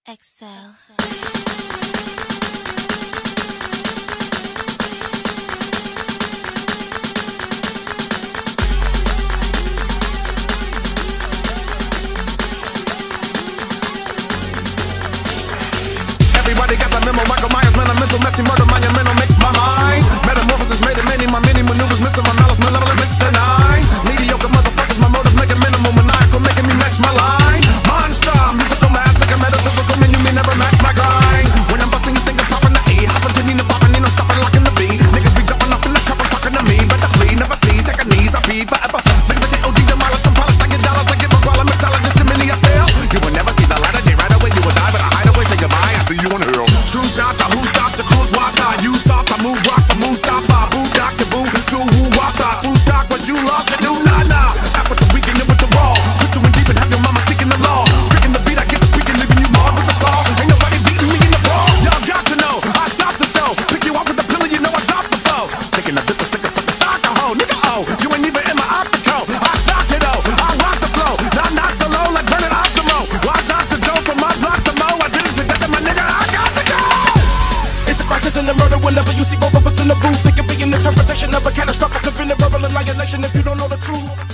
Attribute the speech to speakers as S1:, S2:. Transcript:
S1: Excel.
S2: Everybody got the memo. Michael Myers, man, a mental, messy murder, monumental, makes my mind. Metamorphosis made it many, my many maneuvers, missing my malice, my level of Mr. 9. Mediocre motherfuckers, my motive making minimal, maniacal, making me match my line. Monster, musical mass, like a metaphysical man, you may never match my grind. When I'm busting, you think I'm popping the E, hopping to Nina, popping, ain't no stopping, locking the B. Niggas be jumping off in the cover, talking to me, better flee, never see, take a knees, I pee forever. Niggas like OG, demolish some polish, I get dollars, I get my quality, mixologist, and many I sell. You will never see the light of day, right away, you will die, but I hide away, say goodbye, I see you in hell. True shots, I who stops the cruise water. You soft, I move rocks, I move stop, I boo doctor boo. So who water? Full shock, was you lost? I do not know. Out with the weekend and with the raw. Put you in deep and have your mama seeking the law. Breaking the beat, I get the peak and leaving you marred with the saw. Ain't nobody beating me in the ball. Y'all got to know, I stopped the show. Pick you off with the pillow, you know I dropped the flow. Sicking of this, a sick of sucker soccer hoe. Nigga, oh, you ain't even in my optical. I shock it, oh, I rock the flow. Not so low, like burning Optimo. Why Dr. Joe from my block to Mo? I didn't say that to my nigga, I got to go. It's a crisis in the murder whenever you see both of us in the booth. It could be an interpretation of a catastrophic event, a verbal annihilation if you don't know the truth.